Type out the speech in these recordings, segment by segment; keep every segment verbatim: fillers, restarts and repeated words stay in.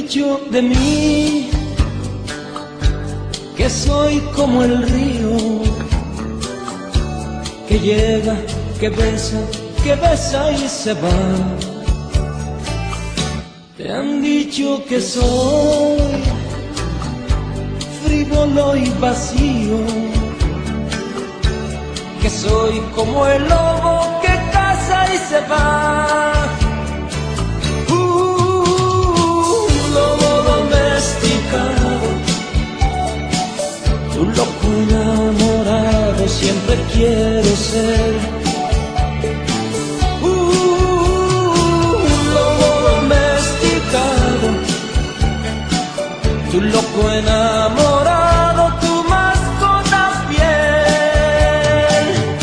dicho de mí que soy como el río que llega, que besa, que besa y se va. Te han dicho que soy frívolo y vacío, que soy como el lobo que caza y se va. Un loco enamorado siempre quiero ser. Uh, un lobo domesticado, tu loco enamorado, tu mascota fiel.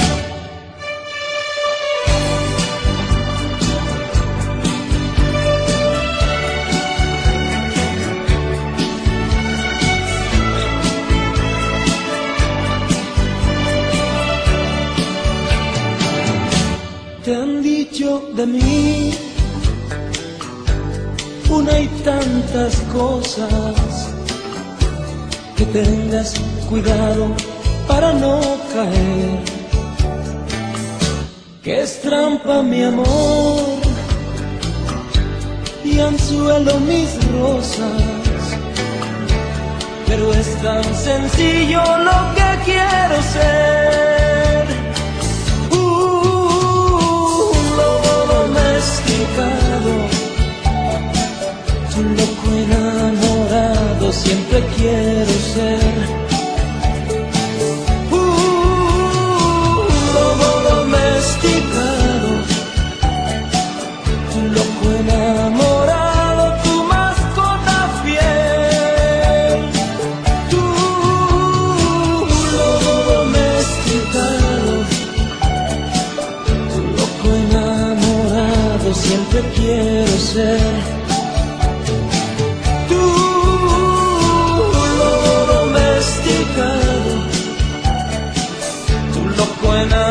Te han dicho de mí una y tantas cosas, que tengas cuidado para no caer, que es trampa mi amor y anzuelo mis rosas, pero es tan sencillo lo que quiero ser. Un loco enamorado siempre quiero ser. Uh, un lobo domesticado, un loco enamorado, tu mascota fiel. Tú, un lobo domesticado, un loco enamorado siempre quiero ser. When I